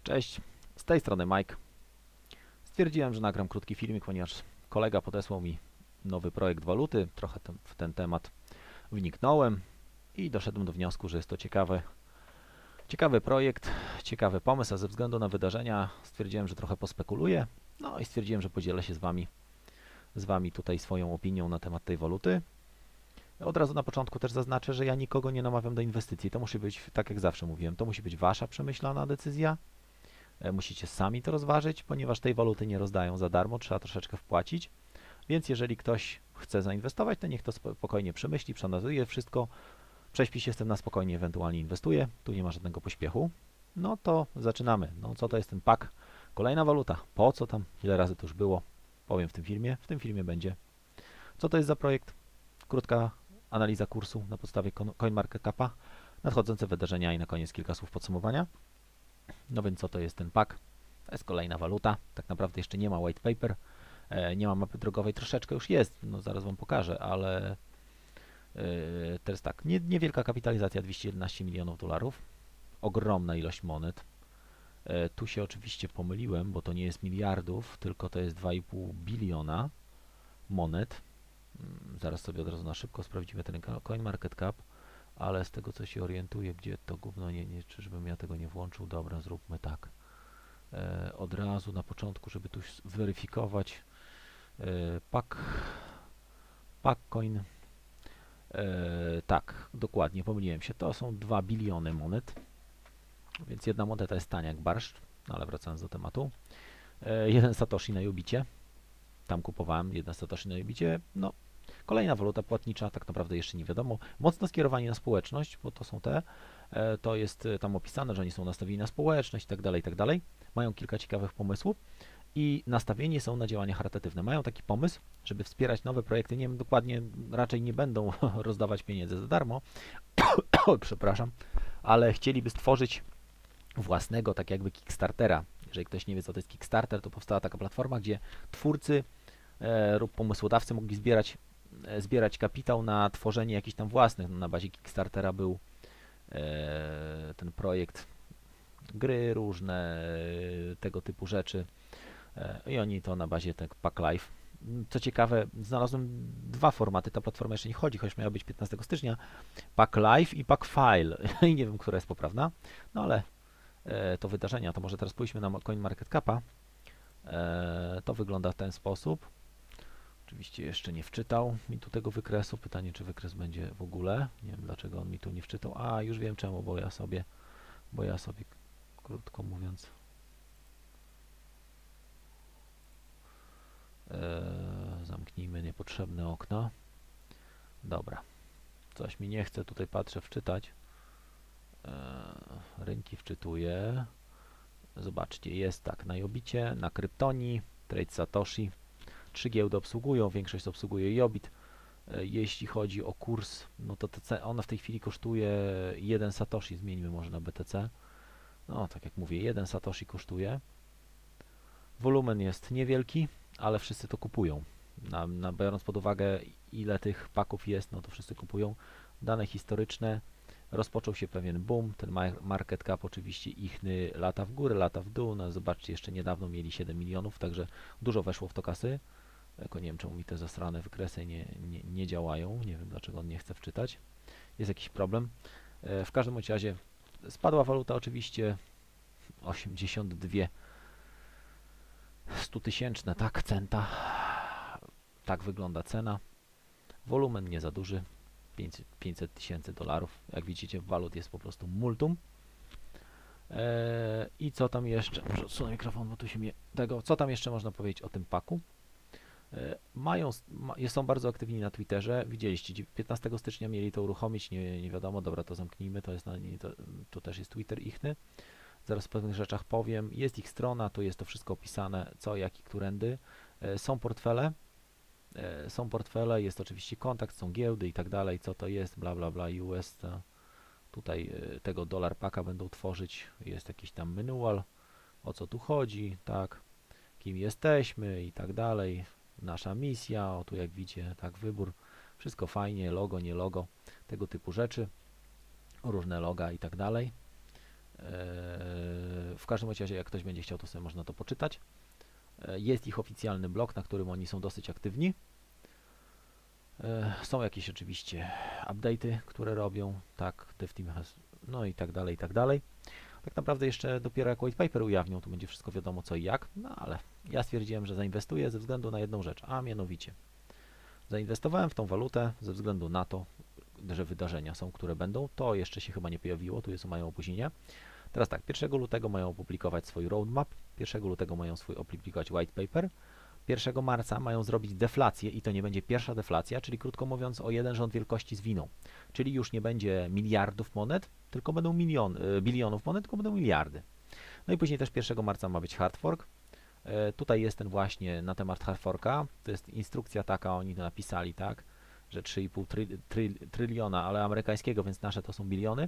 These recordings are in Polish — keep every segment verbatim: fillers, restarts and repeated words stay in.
Cześć, z tej strony Mike. Stwierdziłem, że nagram krótki filmik, ponieważ kolega podesłał mi nowy projekt waluty. Trochę ten, w ten temat wniknąłem i doszedłem do wniosku, że jest to ciekawy, ciekawy projekt, ciekawy pomysł, a ze względu na wydarzenia stwierdziłem, że trochę pospekuluję. No i stwierdziłem, że podzielę się z wami, z wami tutaj swoją opinią na temat tej waluty. Od razu na początku też zaznaczę, że ja nikogo nie namawiam do inwestycji. To musi być, tak jak zawsze mówiłem, to musi być wasza przemyślana decyzja. Musicie sami to rozważyć, ponieważ tej waluty nie rozdają za darmo, trzeba troszeczkę wpłacić. Więc jeżeli ktoś chce zainwestować, to niech to spokojnie przemyśli, przeanalizuje wszystko, prześpi się z tym na spokojnie, ewentualnie inwestuje. Tu nie ma żadnego pośpiechu. No to zaczynamy. No co to jest ten pak? Kolejna waluta. Po co tam? Ile razy to już było? Powiem w tym filmie. W tym filmie będzie. Co to jest za projekt? Krótka analiza kursu na podstawie CoinMarketCapa, nadchodzące wydarzenia i na koniec kilka słów podsumowania. No więc co to jest ten pak? To jest kolejna waluta. Tak naprawdę jeszcze nie ma white paper, e, nie ma mapy drogowej, troszeczkę już jest, no zaraz wam pokażę, ale e, to jest tak, nie, niewielka kapitalizacja, dwieście jedenaście milionów dolarów, ogromna ilość monet. E, tu się oczywiście pomyliłem, bo to nie jest miliardów, tylko to jest dwa i pół biliona monet. Zaraz sobie od razu na szybko sprawdzimy ten CoinMarketCap, ale z tego co się orientuję, gdzie to gówno, nie, nie, czyżbym ja tego nie włączył, dobra, zróbmy tak. E, od razu na początku, żeby tu zweryfikować e, pak, pakcoin, e, tak, dokładnie, pomyliłem się, to są dwa biliony monet, więc jedna moneta jest tania jak barszcz, no ale wracając do tematu, e, jeden satoshi na Jobicie, tam kupowałem jeden satoshi na Jobicie, no kolejna waluta płatnicza, tak naprawdę jeszcze nie wiadomo, mocno skierowani na społeczność, bo to są te, e, to jest tam opisane, że oni są nastawieni na społeczność i tak dalej, i tak dalej. Mają kilka ciekawych pomysłów i nastawieni są na działania charytatywne. Mają taki pomysł, żeby wspierać nowe projekty, nie wiem dokładnie, raczej nie będą rozdawać pieniędzy za darmo, przepraszam, ale chcieliby stworzyć własnego, tak jakby Kickstartera. Jeżeli ktoś nie wie, co to jest Kickstarter, to powstała taka platforma, gdzie twórcy e, lub pomysłodawcy mogli zbierać, e, zbierać kapitał na tworzenie jakichś tam własnych. No, na bazie Kickstartera był e, ten projekt, gry różne, tego typu rzeczy i oni to na bazie tak Pack Live. Co ciekawe, znalazłem dwa formaty, ta platforma jeszcze nie chodzi, choć miała być piętnastego stycznia, Pack Live i Pack File i nie wiem, która jest poprawna, no ale e, to wydarzenia, to może teraz pójdźmy na CoinMarketCapa. E, to wygląda w ten sposób. Oczywiście jeszcze nie wczytał mi tu tego wykresu, pytanie czy wykres będzie w ogóle, nie wiem dlaczego on mi tu nie wczytał, a już wiem czemu, bo ja sobie, bo ja sobie krótko mówiąc e, zamknijmy niepotrzebne okna. Dobra, coś mi nie chce, tutaj patrzę wczytać, e, rynki wczytuję, zobaczcie, jest tak, na Jobicie, na Kryptonii, Trade Satoshi, trzy giełdy obsługują, większość obsługuje Jobit. e, jeśli chodzi o kurs, no to T C, ona w tej chwili kosztuje jeden Satoshi, zmieńmy może na B T C. No, tak jak mówię, jeden Satoshi kosztuje. Wolumen jest niewielki, ale wszyscy to kupują. Na, na, biorąc pod uwagę, ile tych paków jest, no to wszyscy kupują. Dane historyczne, rozpoczął się pewien boom, ten market cap oczywiście ichny lata w górę, lata w dół. No, zobaczcie, jeszcze niedawno mieli siedem milionów, także dużo weszło w to kasy. Jako nie wiem, czemu mi te zasrane wykresy nie, nie, nie działają, nie wiem dlaczego on nie chce wczytać. Jest jakiś problem. E, w każdym razie spadła waluta oczywiście, osiemdziesiąt dwa stutysięczne, tak, centa. Tak wygląda cena. Wolumen nie za duży, pięćset tysięcy dolarów. Jak widzicie, walut jest po prostu multum. Eee, I co tam jeszcze? Muszę odsunąć mikrofon, bo tu się mnie tego. Co tam jeszcze można powiedzieć o tym paku? Eee, mają, ma, są bardzo aktywni na Twitterze. Widzieliście, piętnastego stycznia mieli to uruchomić, nie, nie wiadomo, dobra, to zamknijmy, to jest na to, to też jest Twitter ichny. Zaraz o pewnych rzeczach powiem. Jest ich strona, tu jest to wszystko opisane, co, jak i którędy. E, są portfele, e, są portfele, jest oczywiście kontakt, są giełdy i tak dalej, co to jest, bla bla bla, U S. To, tutaj e, tego dolar paka będą tworzyć, jest jakiś tam manual, o co tu chodzi, tak, kim jesteśmy i tak dalej, nasza misja, o tu jak widzicie, tak, wybór, wszystko fajnie, logo, nie logo, tego typu rzeczy, różne loga i tak dalej. W każdym razie, jak ktoś będzie chciał, to sobie można to poczytać. Jest ich oficjalny blog, na którym oni są dosyć aktywni. Są jakieś oczywiście update'y, które robią, tak, DevTeam has, no i tak dalej, i tak dalej. Tak naprawdę jeszcze dopiero jak white paper ujawnią, to będzie wszystko wiadomo co i jak, no ale ja stwierdziłem, że zainwestuję ze względu na jedną rzecz, a mianowicie zainwestowałem w tą walutę ze względu na to, że wydarzenia są, które będą, to jeszcze się chyba nie pojawiło, tu jest, mają opóźnienie. Teraz tak, pierwszego lutego mają opublikować swój roadmap, pierwszego lutego mają swój opublikować white paper, pierwszego marca mają zrobić deflację i to nie będzie pierwsza deflacja, czyli krótko mówiąc o jeden rząd wielkości zwinął. Czyli już nie będzie miliardów monet, tylko będą milion, bilionów monet, tylko będą miliardy. No i później też pierwszego marca ma być hard fork. E, tutaj jest ten właśnie na temat hard forka, to jest instrukcja taka, oni to napisali, tak, że trzy i pół try, try, tryliona, ale amerykańskiego, więc nasze to są biliony.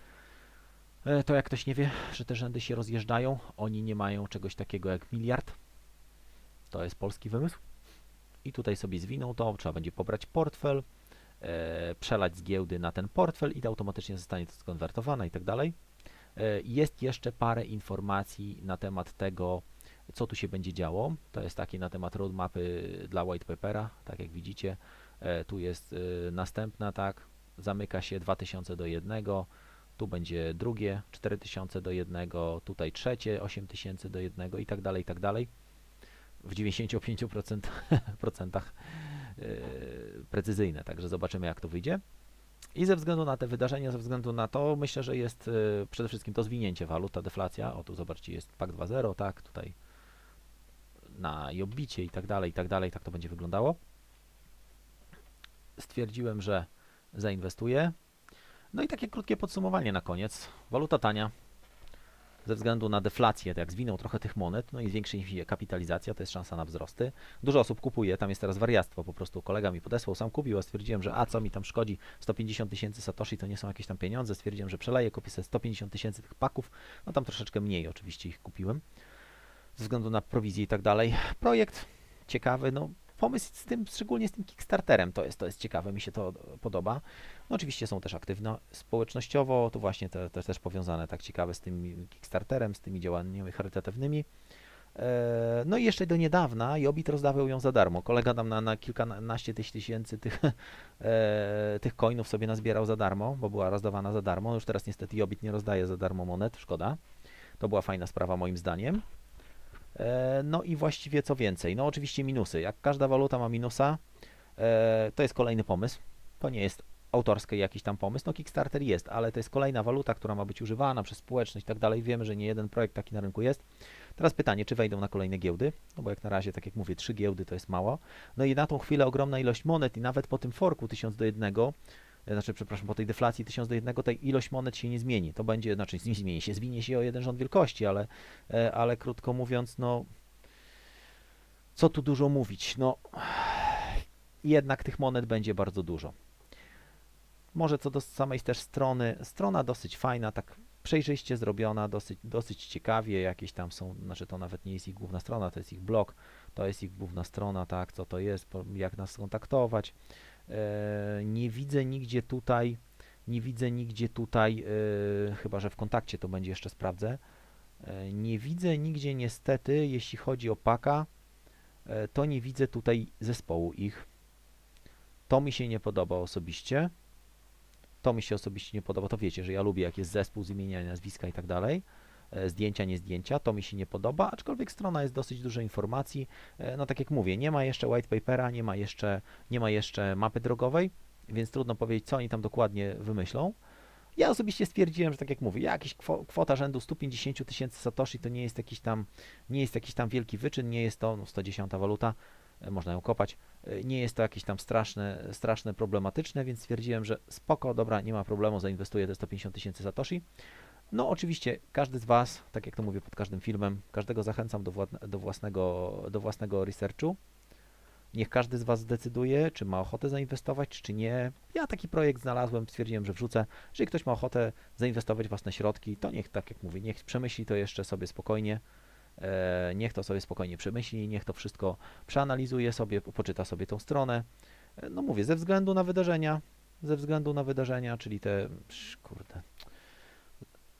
E, to jak ktoś nie wie, że te rzędy się rozjeżdżają, oni nie mają czegoś takiego jak miliard. To jest polski wymysł. I tutaj sobie zwiną to, trzeba będzie pobrać portfel, e, przelać z giełdy na ten portfel i to automatycznie zostanie to skonwertowane i tak dalej. E, jest jeszcze parę informacji na temat tego, co tu się będzie działo. To jest takie na temat roadmapy dla white papera, tak jak widzicie. E, tu jest e, następna, tak, zamyka się dwa tysiące do jednego, tu będzie drugie cztery tysiące do jednego, tutaj trzecie osiem tysięcy do jednego i tak dalej, i tak dalej. W dziewięćdziesięciu pięciu procentach yy, precyzyjne, także zobaczymy jak to wyjdzie. I ze względu na te wydarzenia, ze względu na to, myślę, że jest yy, przede wszystkim to zwinięcie walut, ta deflacja. O tu zobaczcie, jest P A C dwa zero, tak, tutaj na Jobbicie i tak dalej, i tak dalej, tak to będzie wyglądało. Stwierdziłem, że zainwestuję. No i takie krótkie podsumowanie na koniec. Waluta tania. Ze względu na deflację, jak zwinął trochę tych monet, no i zwiększy się kapitalizacja, to jest szansa na wzrosty. Dużo osób kupuje, tam jest teraz wariactwo, po prostu kolega mi podesłał, sam kupił, a stwierdziłem, że a co mi tam szkodzi, sto pięćdziesiąt tysięcy satoshi to nie są jakieś tam pieniądze, stwierdziłem, że przeleję, kupię sobie sto pięćdziesiąt tysięcy tych paków, no tam troszeczkę mniej oczywiście ich kupiłem, ze względu na prowizję i tak dalej. Projekt ciekawy, no pomysł z tym, szczególnie z tym Kickstarterem, to jest, to jest ciekawe, mi się to podoba. No oczywiście są też aktywne społecznościowo, to właśnie to, to jest też powiązane tak ciekawe z tym Kickstarterem, z tymi działaniami charytatywnymi. E, no i jeszcze do niedawna Jobit rozdawał ją za darmo. Kolega tam na, na kilkanaście tysięcy tych, e, tych coinów sobie nazbierał za darmo, bo była rozdawana za darmo. Już teraz niestety Jobit nie rozdaje za darmo monet, szkoda. To była fajna sprawa moim zdaniem. No i właściwie co więcej, no oczywiście minusy, jak każda waluta ma minusa, to jest kolejny pomysł, to nie jest autorski jakiś tam pomysł, no Kickstarter jest, ale to jest kolejna waluta, która ma być używana przez społeczność i tak dalej, wiemy, że nie jeden projekt taki na rynku jest. Teraz pytanie, czy wejdą na kolejne giełdy, no bo jak na razie, tak jak mówię, trzy giełdy to jest mało, no i na tą chwilę ogromna ilość monet i nawet po tym forku tysiąc do jednego, znaczy, przepraszam, po tej deflacji tysiąc do jednego, tej ilość monet się nie zmieni. To będzie, znaczy nie zmieni się, zwinie się o jeden rząd wielkości, ale, ale krótko mówiąc, no co tu dużo mówić, no jednak tych monet będzie bardzo dużo. Może co do samej też strony, strona dosyć fajna, tak przejrzyście zrobiona, dosyć, dosyć ciekawie, jakieś tam są, znaczy to nawet nie jest ich główna strona, to jest ich blog, to jest ich główna strona, tak, co to jest, jak nas skontaktować. Nie widzę nigdzie tutaj, nie widzę nigdzie tutaj, chyba że w kontakcie to będzie jeszcze sprawdzę, nie widzę nigdzie niestety, jeśli chodzi o paka, to nie widzę tutaj zespołu ich. To mi się nie podoba osobiście. To mi się osobiście nie podoba, to wiecie, że ja lubię jak jest zespół z imienia, nazwiska i tak dalej. Zdjęcia, nie zdjęcia, to mi się nie podoba, aczkolwiek strona jest dosyć dużo informacji. No tak jak mówię, nie ma jeszcze white papera, nie ma jeszcze, nie ma jeszcze mapy drogowej, więc trudno powiedzieć, co oni tam dokładnie wymyślą. Ja osobiście stwierdziłem, że tak jak mówię, jakaś kwota rzędu stu pięćdziesięciu tysięcy satoshi to nie jest jakiś tam, nie jest jakiś tam wielki wyczyn, nie jest to no, sto dziesiąta waluta, można ją kopać, nie jest to jakieś tam straszne, straszne, problematyczne, więc stwierdziłem, że spoko, dobra, nie ma problemu, zainwestuję te sto pięćdziesiąt tysięcy satoshi. No oczywiście każdy z Was, tak jak to mówię pod każdym filmem, każdego zachęcam do, do, własnego, do własnego researchu. Niech każdy z Was zdecyduje, czy ma ochotę zainwestować, czy nie. Ja taki projekt znalazłem, stwierdziłem, że wrzucę. Jeżeli ktoś ma ochotę zainwestować własne środki, to niech, tak jak mówię, niech przemyśli to jeszcze sobie spokojnie. E, niech to sobie spokojnie przemyśli, niech to wszystko przeanalizuje sobie, poczyta sobie tą stronę. E, no mówię, ze względu na wydarzenia, ze względu na wydarzenia, czyli te, kurde,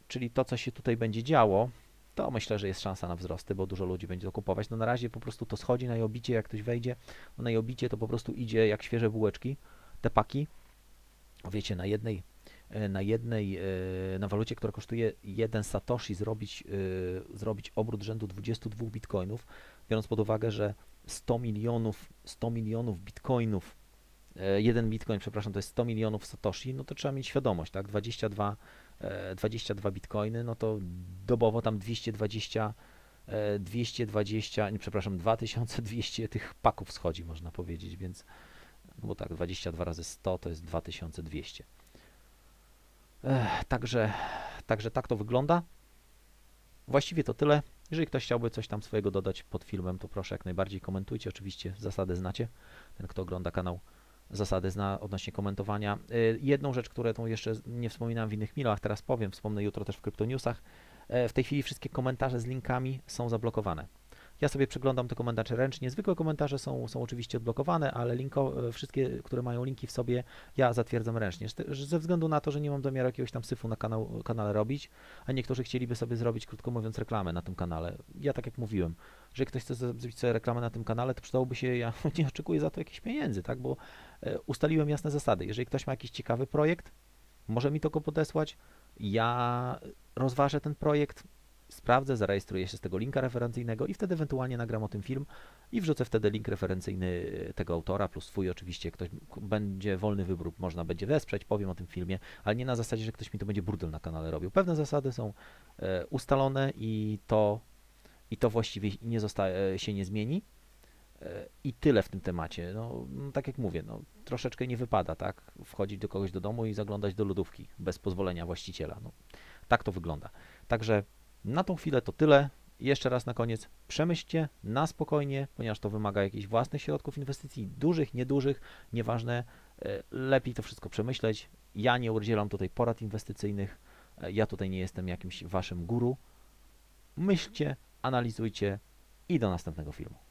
czyli to, co się tutaj będzie działo, to myślę, że jest szansa na wzrosty, bo dużo ludzi będzie to kupować. No na razie po prostu to schodzi na Jobicie, jak ktoś wejdzie, no na Jobicie to po prostu idzie jak świeże bułeczki, te paki. Wiecie, na jednej, na jednej, na walucie, która kosztuje jeden satoshi, zrobić, zrobić obrót rzędu dwudziestu dwóch bitcoinów, biorąc pod uwagę, że sto milionów, sto milionów bitcoinów, jeden bitcoin, przepraszam, to jest sto milionów satoshi, no to trzeba mieć świadomość, tak, dwadzieścia dwa, dwadzieścia dwa bitcoiny, no to dobowo tam dwieście dwadzieścia, dwieście dwadzieścia, nie, przepraszam, dwa tysiące dwieście tych paków schodzi, można powiedzieć, więc, no bo tak, dwadzieścia dwa razy sto to jest dwa tysiące dwieście. Ech, także, także tak to wygląda. Właściwie to tyle. Jeżeli ktoś chciałby coś tam swojego dodać pod filmem, to proszę jak najbardziej komentujcie. Oczywiście zasady znacie. Ten, kto ogląda kanał, zasady zna odnośnie komentowania. Yy, jedną rzecz, którą jeszcze nie wspominałem w innych filmach, teraz powiem, wspomnę jutro też w Kryptoniusach. Yy, w tej chwili wszystkie komentarze z linkami są zablokowane. Ja sobie przeglądam te komentarze ręcznie. Zwykłe komentarze są, są oczywiście odblokowane, ale linko, wszystkie, które mają linki w sobie, ja zatwierdzam ręcznie. Ze względu na to, że nie mam zamiaru jakiegoś tam syfu na kanał, kanale robić, a niektórzy chcieliby sobie zrobić, krótko mówiąc, reklamę na tym kanale. Ja tak jak mówiłem, że ktoś chce zrobić sobie reklamę na tym kanale, to przydałoby się, ja nie oczekuję za to jakichś pieniędzy, tak, bo ustaliłem jasne zasady. Jeżeli ktoś ma jakiś ciekawy projekt, może mi to go podesłać, ja rozważę ten projekt, sprawdzę, zarejestruję się z tego linka referencyjnego i wtedy ewentualnie nagram o tym film i wrzucę wtedy link referencyjny tego autora plus swój oczywiście. Ktoś będzie wolny wybór, można będzie wesprzeć, powiem o tym filmie, ale nie na zasadzie, że ktoś mi to będzie burdel na kanale robił. Pewne zasady są e, ustalone i to, i to właściwie nie zostaje, się nie zmieni. E, I tyle w tym temacie. No, no, tak jak mówię, no, troszeczkę nie wypada, tak, wchodzić do kogoś do domu i zaglądać do lodówki bez pozwolenia właściciela. No, tak to wygląda. Także na tą chwilę to tyle. Jeszcze raz na koniec, przemyślcie na spokojnie, ponieważ to wymaga jakichś własnych środków inwestycji, dużych, niedużych, nieważne, lepiej to wszystko przemyśleć. Ja nie udzielam tutaj porad inwestycyjnych, ja tutaj nie jestem jakimś waszym guru. Myślcie, analizujcie i do następnego filmu.